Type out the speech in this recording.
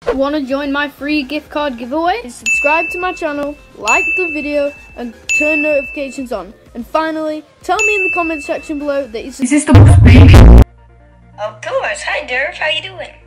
Want to join my free gift card giveaway? Subscribe to my channel, like the video, and turn notifications on. And finally, tell me in the comment section below that is this the boss, baby? Of course. Hi, Durf. How you doing?